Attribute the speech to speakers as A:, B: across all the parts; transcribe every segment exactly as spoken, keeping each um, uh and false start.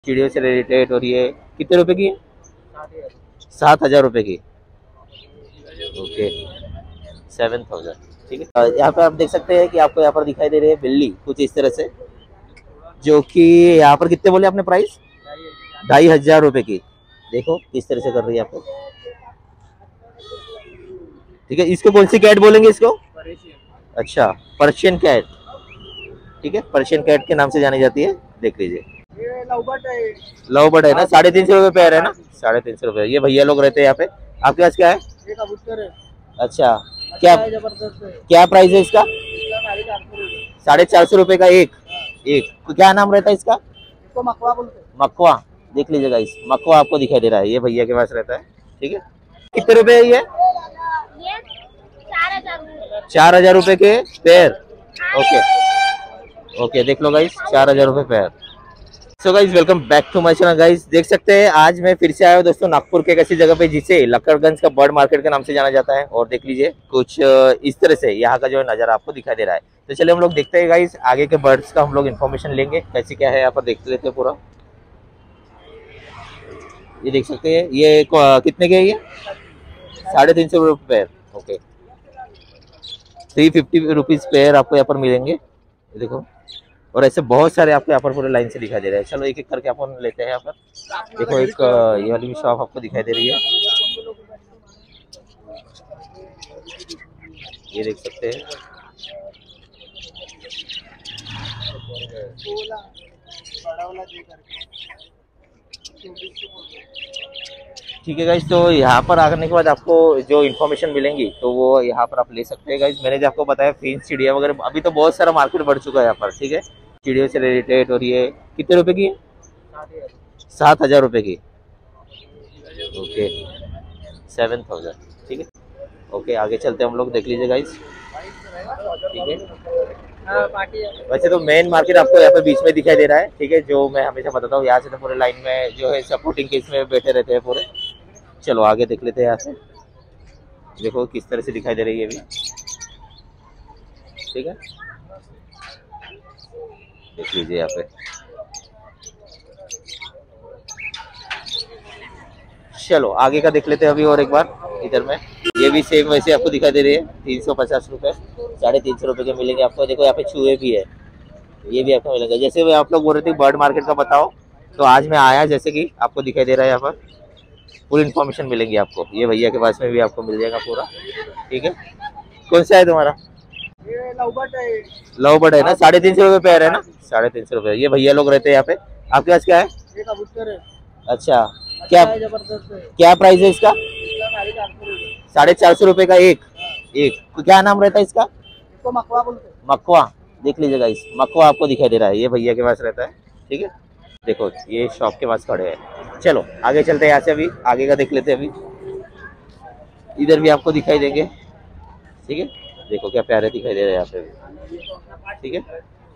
A: चिड़ियों से रिलेटेड। और ये कितने रुपए की है? सात हजार रुपए की। Okay, seven thousand. ठीक है। अ, यहाँ पे आप देख सकते हैं कि आपको यहाँ पर दिखाई दे रही है बिल्ली कुछ इस तरह से, जो कि यहाँ पर कितने बोले आपने प्राइस? ढाई हजार रुपए की। देखो किस तरह से कर रही है आपको। ठीक है, इसको कौन सी कैट बोलेंगे इसको? अच्छा, पर्शियन कैट। ठीक है, पर्शियन कैट के नाम से जानी जाती है। देख लीजिए,
B: ये लवबर्ड है।
A: लवबर्ड है ना, साढ़े तीन सौ रुपये पैर है ना, साढ़े तीन सौ रुपये। ये भैया लोग रहते हैं यहाँ पे। आपके पास क्या है?
B: ये कबूतर है।
A: अच्छा, क्या
B: अच्छा है, जबरदस्त है।
A: क्या प्राइस है इसका?
B: इसका साढ़े चार सौ रुपये।
A: साढ़े चार सौ रुपये का एक। एक तो क्या नाम रहता है इसका?
B: इसको मकवा बोलते हैं।
A: मकवा। देख लीजिएगा, इस मकवा आपको दिखाई दे रहा है, ये भैया के पास रहता है। ठीक है, कितने रुपए है ये? चार हजार रुपए के पैर। ओके ओके, देख लो गाइस, चार हजार रुपए pair. So guys, welcome back to my channel. Guys देख सकते हैं आज मैं फिर से आया हूँ दोस्तों नागपुर के एक ऐसी जगह पे जिसे लक्कड़गंज का बर्ड मार्केट के नाम से जाना जाता है। और देख लीजिए कुछ इस तरह से यहाँ का जो है नज़ारा आपको दिखाई दे रहा है। तो चलिए हम लोग देखते हैं गाइस, आगे के बर्ड्स का हम लोग इन्फॉर्मेशन लेंगे, कैसे क्या है यहाँ पर देखते लेते हैं पूरा। ये देख सकते हैं, ये कितने के है ये? साढ़े तीन सौ रुपये pair. Okay, three fifty rupees pair आपको यहाँ पर मिलेंगे। देखो, और ऐसे बहुत सारे आपको यहाँ पर पूरे लाइन से दिखाई दे रहे हैं। चलो एक एक करके अपन लेते हैं यहाँ पर। देखो एक ये वाली भी शॉप आपको दिखाई दे रही है, ये देख सकते हैं। ठीक है गाइस, तो यहाँ पर आने के बाद आपको जो इन्फॉर्मेशन मिलेंगी तो वो यहाँ पर आप ले सकते हैं गाइस। मैंने जो आपको बताया फिंच, चिड़िया वगैरह, अभी तो बहुत सारा मार्केट बढ़ चुका है यहाँ पर। ठीक है, चिड़ियों से रिलेटेड। और ये कितने रुपए की है? सात हजार रुपये की। Okay, seven thousand. ठीक है, ओके आगे चलते हम लोग, देख लीजिए गाइस। ठीक है, वैसे तो मेन मार्केट आपको यहाँ पे बीच में दिखाई दे रहा है। ठीक है, जो मैं हमेशा बताता हूँ, यहाँ से तो पूरे लाइन में जो है सपोर्टिंग केस में बैठे रहते हैं पूरे। चलो आगे देख लेते हैं यहाँ से। देखो किस तरह से दिखाई दे रही है अभी। ठीक है, देख लीजिए यहाँ पे। चलो आगे का देख लेते हैं अभी और एक बार। इधर में ये भी सेम वैसे आपको दिखाई दे रही है, तीन सौ पचास रुपये, साढ़े तीन सौ रुपये के मिलेंगे आपको। देखो यहाँ पे चूहे भी है, ये भी आपको मिलेगा। जैसे भी आप लोग बोल रहे थे बर्ड मार्केट का बताओ, तो आज मैं आया, जैसे कि आपको दिखाई दे रहा है यहाँ पर पूरी इन्फॉर्मेशन मिलेंगी आपको। ये भैया के पास में भी आपको मिल जाएगा पूरा। ठीक है, कौन सा है तुम्हारा?
B: ये लवबर्ड है।
A: लवबर्ड है ना, साढ़े तीन सौ रुपये पैर है ना, साढ़े तीन सौ रुपये। ये भैया लोग रहते हैं यहाँ पे। आपके पास क्या है?
B: ये कबूतर है।
A: अच्छा, क्या
B: जबरदस्त है।
A: क्या प्राइस है इसका?
B: इसका साढ़े चार सौ रुपये।
A: साढ़े चार सौ रुपये का एक। एक तो क्या नाम रहता है इसका?
B: इसको मकवा बोलते हैं।
A: मकवा। देख लीजिएगा, इस मकवा आपको दिखाई दे रहा है, ये भैया के पास रहता है। ठीक है, देखो ये शॉप के पास खड़े हैं। चलो आगे चलते हैं, यहाँ से अभी आगे का देख लेते हैं। अभी इधर भी आपको दिखाई देंगे। ठीक है, देखो क्या प्यारे दिखाई दे रहे हैं यहाँ पे भी। ठीक है,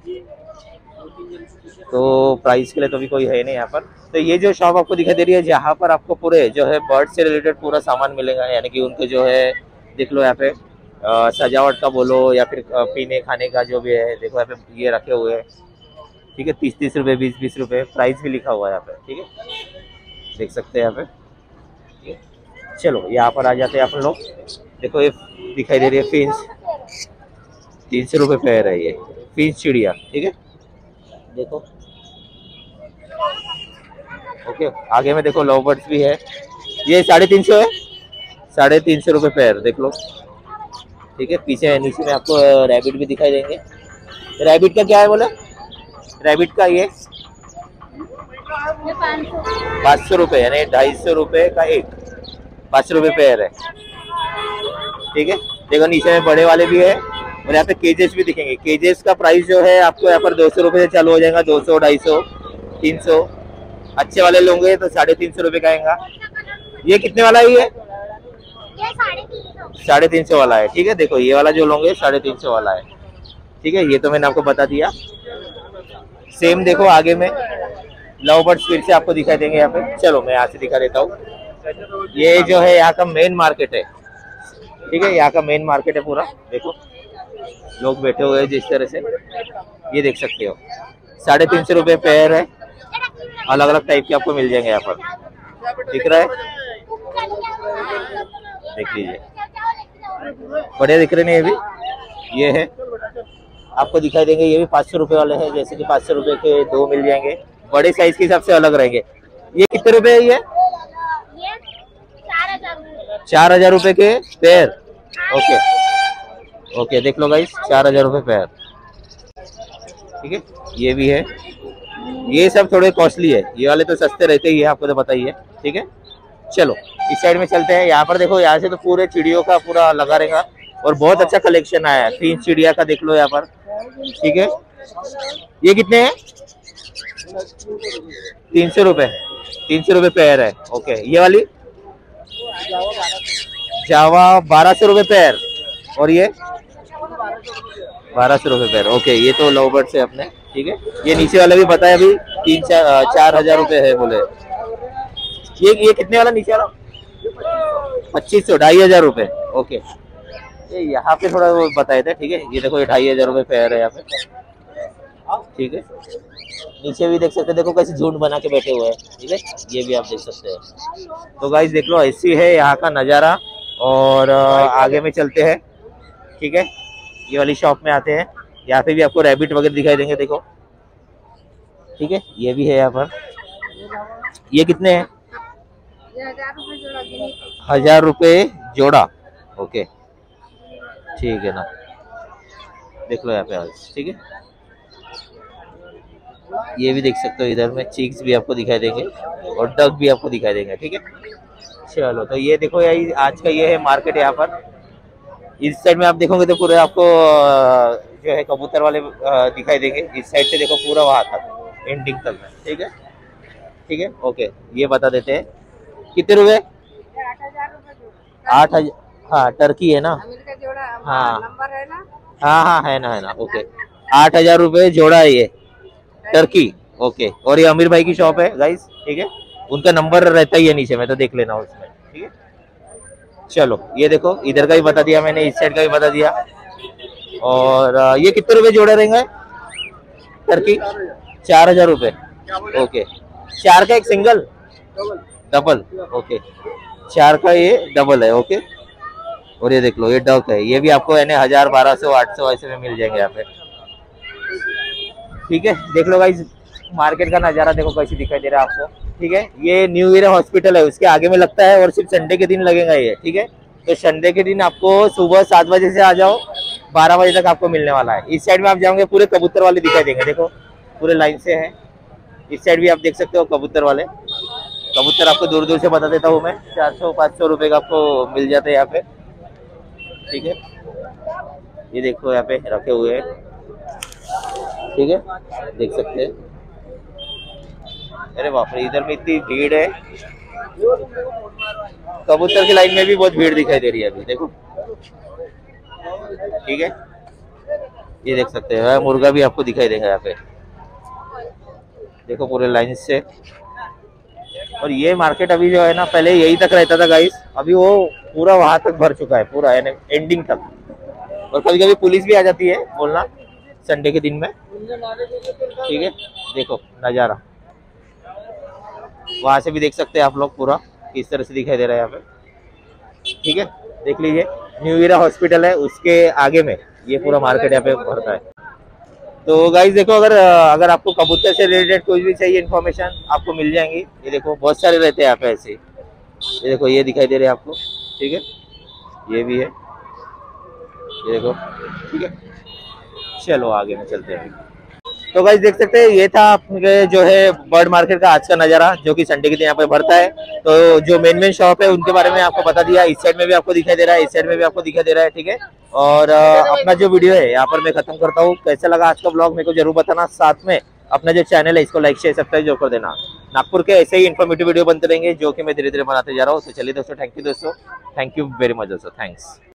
A: तो प्राइस के लिए तो भी कोई है नहीं यहाँ पर। तो ये जो शॉप आपको दिखाई दे रही है, जहाँ पर आपको पूरे जो है बर्ड से रिलेटेड पूरा सामान मिलेगा, यानी कि उनके जो है देख लो यहाँ पे आ, सजावट का बोलो या फिर पीने खाने का जो भी है, देखो यहाँ पे ये रखे हुए हैं। ठीक है, तीस तीस रुपये, बीस बीस रुपये, प्राइस भी लिखा हुआ है यहाँ पे। ठीक है, देख सकते हैं यहाँ पे। ठीक है, चलो यहाँ पर आ जाते हैं अपन लोग। देखो ये दिखाई दे रही है फिंच, तीन सौ रुपये पैर है ये फिंच चिड़िया। ठीक है, देखो ओके। आगे में देखो लव बर्ड्स भी है, ये साढ़े तीन सौ है, साढ़े तीन सौ रुपये पैर, देख लो। ठीक है, पीछे नीचे में आपको रैबिट भी दिखाई देंगे। रैबिट का क्या है बोले? रैबिट का ये पाँच सौ रुपये, यानी ढाई सौ रुपये का एक, पाँच सौ रुपये पैर है। ठीक है, देखो नीचे में बड़े वाले भी है। और यहाँ पे केजेस भी दिखेंगे। केजेस का प्राइस जो है आपको यहाँ पर दो सौ रुपये से चालू हो जाएगा, दो सौ, ढाई सौ, तीन सौ। अच्छे वाले लोगे तो साढ़े तीन सौ रुपये का आएगा। ये कितने वाला है ये? साढ़े तीन सौ वाला है। ठीक है, देखो ये वाला जो लोगे साढ़े तीन सौ वाला है। ठीक है, ये तो मैंने आपको बता दिया। सेम देखो आगे में लव बर्ड्स फिर से आपको दिखाई देंगे यहाँ पे। चलो मैं यहाँ से दिखा देता हूँ। ये जो है यहाँ का मेन मार्केट है। ठीक है, यहाँ का मेन मार्केट है पूरा। देखो लोग बैठे हुए हैं जिस तरह से, ये देख सकते हो। साढ़े तीन सौ रुपये पैर है। अलग अलग टाइप के आपको मिल जाएंगे यहाँ पर। दिख रहा है, देख लीजिए, बढ़िया दिख रहे हैं ये भी। ये है आपको दिखाई देंगे, ये भी पाँच सौ रुपए वाले हैं, जैसे कि पाँच सौ रुपए के दो मिल जाएंगे, बड़े साइज के हिसाब से अलग रहेंगे। ये कितने रुपए है ये? चार हजार रुपए के पेयर। ओके ओके, देख लो गाइस, चार हजार रुपए पेयर। ठीक है, ये भी है। ये सब थोड़े कॉस्टली है, ये वाले तो सस्ते रहते ही है, आपको तो पता ही है। ठीक है, चलो इस साइड में चलते हैं। यहाँ पर देखो, यहाँ से तो पूरे चिड़ियों का पूरा लगा रहेगा और बहुत अच्छा कलेक्शन आया है। तीन चिड़िया का देख लो यहाँ पर। ठीक है, ये कितने हैं? तीन सौ रुपए तीन सौ रुपए पेयर है। ओके, ये वाली जावा बारह सौ रुपए पेयर, और ये बारह सौ रुपए पेयर। ओके, ये तो लव बर्ड्स है अपने। ठीक है, ये नीचे वाला भी बताया अभी, तीन चार चार हजार रुपए है बोले। ये ये कितने वाला नीचे वाला? पच्चीस सौ, ढाई हजार रुपए। ओके, ये यहाँ पे थोड़ा वो बताए थे। ठीक है, ये देखो, ये ढाई हजार रुपए पेयर है यहाँ पे। ठीक है, नीचे भी देख सकते हैं, देखो कैसे झुंड बना के बैठे हुए हैं। ठीक है, ये भी आप देख सकते हैं। तो गाइस देख लो, ऐसी है यहाँ का नज़ारा। और आगे में चलते हैं। ठीक है, ये वाली शॉप में आते हैं। यहाँ पे भी आपको रैबिट वगैरह दिखाई देंगे, देखो। ठीक है, ये भी है यहाँ पर। ये कितने हैं? हजार रुपए जोड़ा। ओके, ठीक है ना, देख लो यहाँ पे आज। ठीक है, ये भी देख सकते हो, इधर में चिक्स भी आपको दिखाई देंगे और डक भी आपको दिखाई देंगे। ठीक है, चलो तो ये देखो, यही आज का ये है मार्केट। यहाँ पर इस साइड में आप देखोगे तो पूरे आपको जो है कबूतर वाले दिखाई देंगे। इस साइड से देखो पूरा वहां तक, एंडिंग तक में। ठीक है, ठीक है, ओके, ये बता देते हैं कितने रुपए? आठ हजार। हाँ, टर्की है ना? हाँ हाँ हाँ, है ना, है ना। ओके, आठ हजार रुपए जोड़ा है ये टर्की। ओके, और ये अमीर भाई की शॉप है गाइस। ठीक है, उनका नंबर रहता ही है नीचे में, तो देख लेना उसमें। ठीक है, चलो ये देखो, इधर का भी बता दिया मैंने, इस साइड का भी बता दिया। और ये कितने रुपए जोड़ा रहेंगे टर्की? चार हजार रुपए। ओके, चार का एक सिंगल, डबल। ओके, चार का ये डबल है। ओके, और ये देख लो, ये डक है, ये भी आपको यानी हजार, बारह सौ, आठ सौ ऐसे में मिल जाएंगे यहाँ पे। ठीक है, देख लो गाइस, मार्केट का नज़ारा देखो कैसे दिखाई दे रहा है आपको। ठीक है, ये न्यू ईयर हॉस्पिटल है, उसके आगे में लगता है, और सिर्फ संडे के दिन लगेगा ये। ठीक है, तो संडे के दिन आपको सुबह सात बजे से आ जाओ, बारह बजे तक आपको मिलने वाला है। इस साइड में आप जाओगे, पूरे कबूतर वाले दिखाई देंगे, देखो पूरे लाइन से है। इस साइड भी आप देख सकते हो कबूतर वाले। कबूतर आपको दूर दूर से बता देता हूँ मैं, चार सौ पाँच सौ रुपये का आपको मिल जाता है यहाँ पे। ठीक है, ये देखो यहाँ पे रखे हुए हैं। ठीक है, देख सकते हैं। अरे बाप रे, इधर में इतनी भीड़ है, कबूतर की लाइन में भी बहुत भीड़ दिखाई दे रही है अभी, देखो। ठीक है, ये देख सकते हैं, मुर्गा भी आपको दिखाई देगा यहाँ पे, देखो पूरे लाइन से। और ये मार्केट अभी जो है ना, पहले यही तक रहता था गाइस, अभी वो पूरा वहां तक भर चुका है, पूरा यानी एंडिंग तक। और कभी कभी पुलिस भी आ जाती है बोलना, संडे के दिन में। ठीक है, देखो नज़ारा वहां से भी देख सकते हैं आप लोग, पूरा किस तरह से दिखाई दे रहा है यहाँ पे। ठीक है, देख लीजिए, न्यू ईरा हॉस्पिटल है, उसके आगे में ये पूरा मार्केट यहाँ पे भरता है। तो गाइस देखो, अगर अगर आपको कबूतर से रिलेटेड कोई भी चाहिए इन्फॉर्मेशन, आपको मिल जाएंगी। ये देखो बहुत सारे रहते हैं यहाँ पे ऐसे। ये देखो, ये दिखाई दे रहे हैं आपको। ठीक है, ये भी है, ये देखो। ठीक है, चलो आगे में चलते हैं। तो गाइस देख सकते हैं, ये था आपके जो है बर्ड मार्केट का आज का नज़ारा, जो कि संडे के दिन यहाँ पे भरता है। तो जो मेन मेन शॉप है उनके बारे में आपको बता दिया। इस साइड में भी आपको दिखाई दे रहा है, इस साइड में भी आपको दिखाई दे रहा है। ठीक है, और अपना जो वीडियो है यहाँ पर मैं खत्म करता हूँ। कैसा लगा आज का ब्लॉग, मेरे को जरूर बताना। साथ में अपना जो चैनल है इसको लाइक शेयर सब्सक्राइब जरूर कर देना। नागपुर के ऐसे ही इन्फॉर्मेटिव वीडियो बनते रहेंगे, जो कि मैं धीरे धीरे बनाते जा रहा हूँ। तो चलिए दोस्तों, थैंक यू दोस्तों, थैंक यू वेरी मच दोस्तों, थैंक्स।